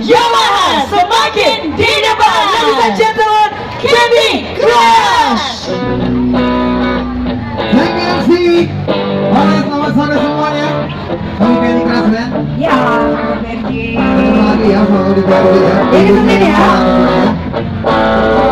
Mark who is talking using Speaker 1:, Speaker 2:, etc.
Speaker 1: Yamaha semakin di depan. Ladies and gentlemen, Candy Crush.
Speaker 2: Thank you MC. Oke, selamat sore semuanya. Kamu Candy Crush kan?
Speaker 1: Ya, Fergie.
Speaker 2: Ketemu lagi ya, selalu di ya.
Speaker 1: Jadi senin ya.